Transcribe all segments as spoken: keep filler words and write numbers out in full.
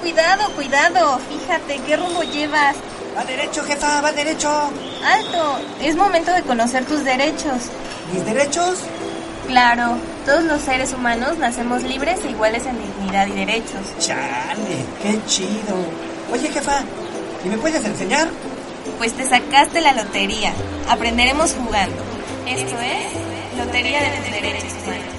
cuidado, cuidado. Fíjate, ¿qué rumbo llevas? Va derecho, jefa, va derecho. ¡Alto! Es momento de conocer tus derechos. ¿Mis derechos? Claro, todos los seres humanos nacemos libres e iguales en dignidad y derechos. ¡Chale! ¡Qué chido! Oye, jefa, ¿y me puedes enseñar? Pues te sacaste la lotería. Aprenderemos jugando. Esto es Lotería de los Derechos Humanos.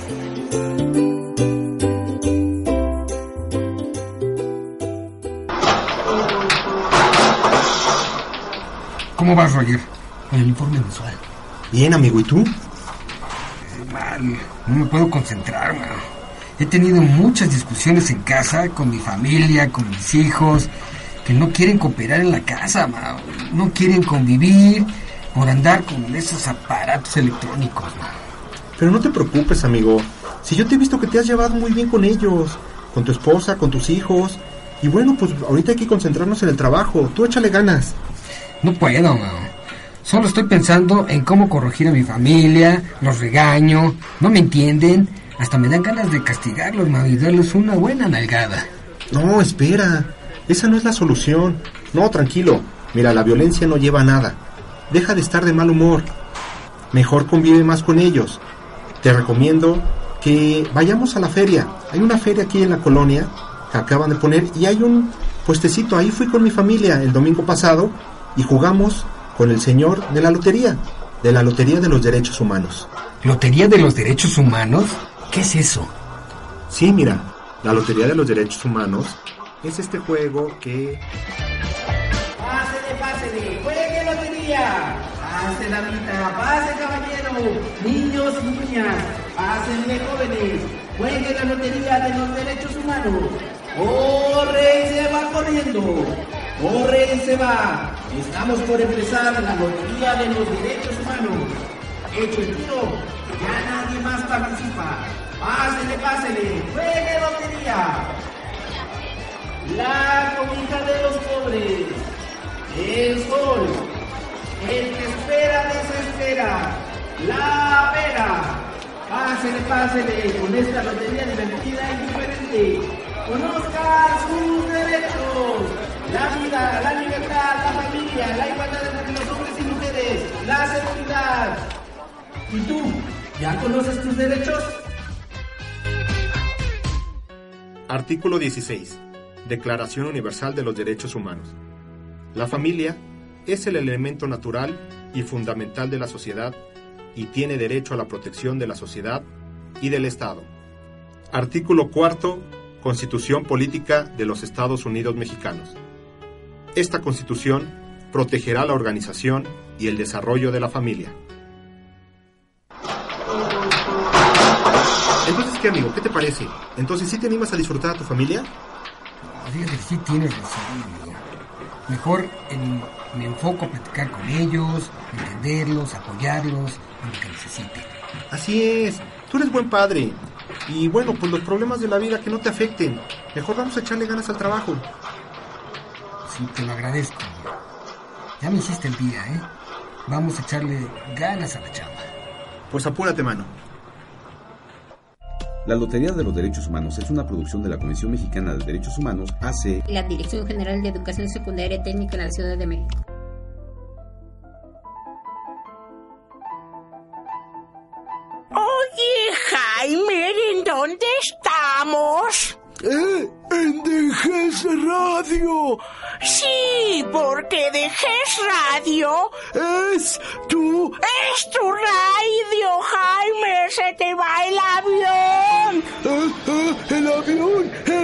¿Cómo vas, Roger? Con el informe mensual. Bien, amigo, ¿y tú? Mal, no me puedo concentrar, man. He tenido muchas discusiones en casa, con mi familia, con mis hijos, que no quieren cooperar en la casa, man. No quieren convivir por andar con esos aparatos electrónicos, man. Pero no te preocupes, amigo. Si yo te he visto que te has llevado muy bien con ellos, con tu esposa, con tus hijos. Y bueno, pues ahorita hay que concentrarnos en el trabajo. Tú échale ganas. No puedo, man. Solo estoy pensando en cómo corregir a mi familia, los regaño, no me entienden, hasta me dan ganas de castigarlos, man, y darles una buena nalgada. No, espera, esa no es la solución. No, tranquilo, mira, la violencia no lleva a nada. Deja de estar de mal humor. Mejor convive más con ellos. Te recomiendo que vayamos a la feria. Hay una feria aquí en la colonia que acaban de poner y hay un puestecito. Ahí fui con mi familia el domingo pasado y jugamos con el señor de la lotería, de la Lotería de los Derechos Humanos. ¿Lotería de los Derechos Humanos? ¿Qué es eso? Sí, mira, la Lotería de los Derechos Humanos es este juego que... ¡Pásele, pásele! ¡Juegue lotería! ¡Pase, damita! ¡Pase, caballero! Niños y niñas, pásenle, jóvenes. Juegue la Lotería de los Derechos Humanos. ¡Corre y se va corriendo! ¡Corre y se va! Estamos por empezar la Lotería de los Derechos Humanos. Hecho el tiro, ya nadie más participa. ¡Pásele, pásele! ¡Juegue lotería! La cobija de los pobres. El sol. El que espera desespera. La pera. Pásele, pásele con esta lotería divertida y diferente. Conozca sus derechos. La vida, la libertad, la familia, la igualdad entre los hombres y mujeres, la seguridad. ¿Y tú? ¿Ya conoces tus derechos? Artículo dieciséis. Declaración Universal de los Derechos Humanos. La familia es el elemento natural y fundamental de la sociedad y tiene derecho a la protección de la sociedad y del Estado. Artículo cuarto. Constitución Política de los Estados Unidos Mexicanos. Esta Constitución protegerá la organización y el desarrollo de la familia. Entonces, ¿qué, amigo? ¿Qué te parece? Entonces, ¿sí te animas a disfrutar a tu familia? Fíjate que sí tienes razón, amigo. Mejor en, me enfoco a platicar con ellos, entenderlos, apoyarlos en lo que necesiten. Así es. Tú eres buen padre. Y bueno, pues los problemas de la vida que no te afecten. Mejor vamos a echarle ganas al trabajo. Sí, te lo agradezco. Ya me hiciste el día, ¿eh? Vamos a echarle ganas a la chamba. Pues apúrate, mano. La Lotería de los Derechos Humanos es una producción de la Comisión Mexicana de Derechos Humanos, A C E, la Dirección General de Educación Secundaria y Técnica de la Ciudad de México. Oye, Jaime, ¿en dónde estamos? ¿Eh? En Dejes Radio. Sí, porque Dejes Radio es tu... ¡Es tu radio, Jaime! ¡Se te va el avión! ¿Eh? ¿Eh? ¿El avión?